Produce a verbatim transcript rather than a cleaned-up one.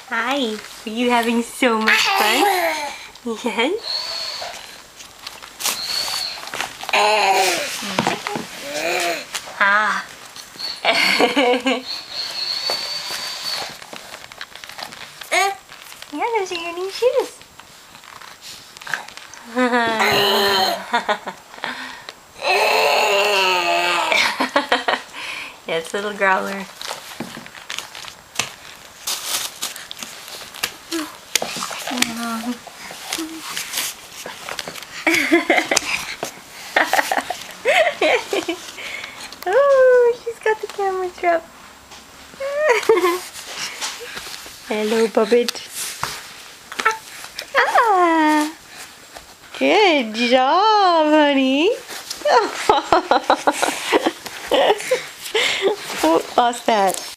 Hi. Are you having so much fun? Yes? Ah. Yeah, those are your new shoes. Yes, little growler. Oh, she's got the camera trap. Hello, puppet. Ah, good job, honey. Oh, lost that.